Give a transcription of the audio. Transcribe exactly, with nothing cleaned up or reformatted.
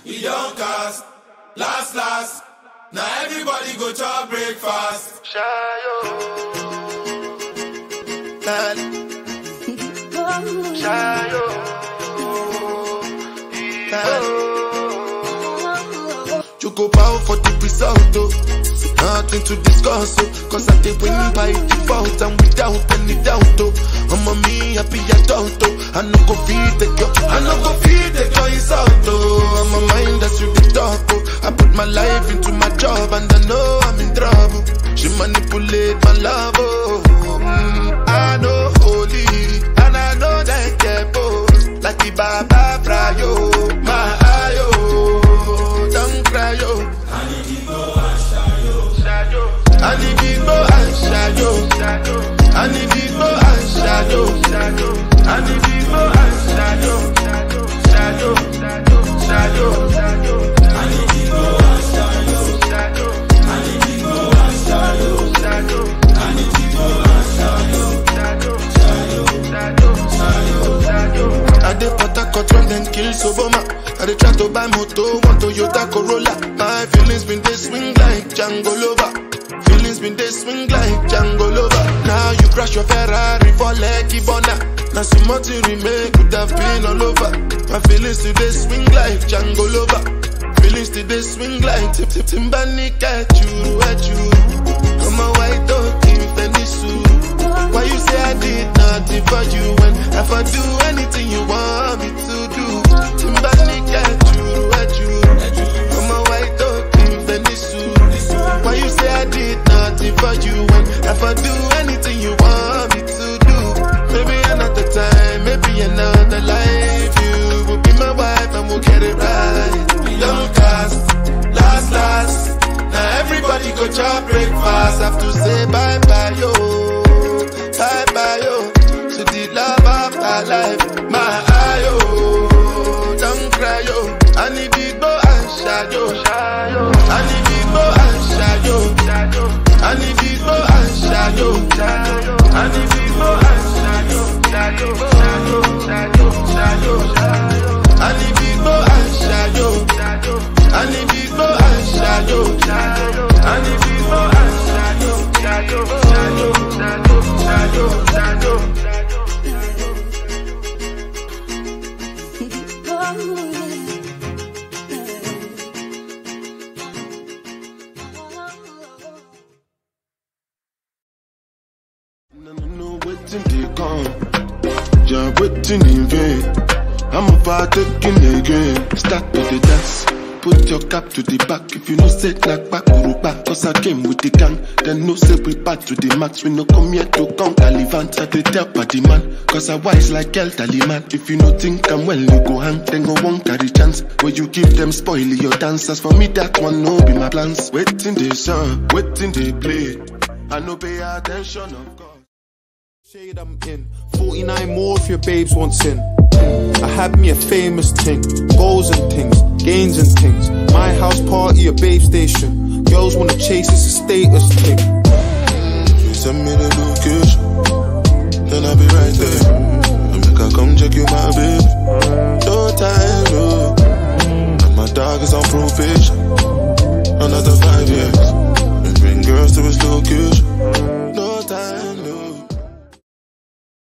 we don't cast. Last, last, now everybody go to breakfast. Shayo. Shayo. You go bow for the result, oh. Nothing to discuss, oh. Cause I did win by default and without any doubt, oh. I'm a me happy adult, oh. I no go feed the girl, I no go feed the girl insult, oh. I'm a mind that's really dark, oh. I put my life into my job and I know I'm in trouble. She manipulate my love, oh. Mm, I know holy and I know that get both. Like the Baba Frayo, my ayo. Don't cry, yo. I need Igbo and Shayo. I need Igbo and Shayo. I need Igbo and Shayo. I need Igbo and Shayo. Shayo, Shayo, Shayo. I need Igbo and Shayo. I need Igbo and Shayo. I need Igbo and Shayo. Shayo, Shayo. I did Port Harcourt when then kill Soboma. I dey try to buy moto, one Toyota Corolla. My feelings been they swing like Django Lover. Feelings been they swing like Django Lover. Now you crash your Ferrari for Lucky Burna. Now some more to remake could have been all over. My feelings today swing like Django Lover. Feelings today swing like Tip Tip Timbani at you, at you. I'm a white dog in Venice. Why you say I did nothing for you when if I do anything you want me to do? Timbani at you, at you. I'm a white dog in Venice. Why you say I did nothing for you when if I do anything you want me to do? Maybe another time, maybe another life. You will be my wife and we'll get it right. We don't cast, last, last. Now everybody go to breakfast. Have to say bye bye yo, bye bye yo. To the love of my life, my ayo. Don't cry yo. I need Igbo and Shayo. I need Igbo and Shayo. I need Igbo and Shayo. I need Igbo and Shayo. Shayo, Shayo, Shayo, Shayo. I need Igbo and Shayo. I need Igbo and Shayo. I need Igbo and Shayo. Shayo, Shayo, Shayo, Shayo, Shayo. No, no, no, waiting they come. You're waiting in vain. I'm about taking again. Start with the dance. Put your cap to the back. If you no say like back or back, cause I came with the gang. Then no say we back to the max. We no come here to count Talivant. I did tell by the man. Cause I wise like El Taliman. If you no think I'm well, you go hang. Then go won't carry chance. Where you give them spoil your dances. For me that one no be my plans. Waiting they song, waiting they play. I no pay attention of course. Shade I'm in, forty-nine more if your babes want sin. I had me a famous ting, goals and things, gains and things. My house party, a babe station. Girls wanna chase, it's a status thing. You send me the location, then I'll be right there.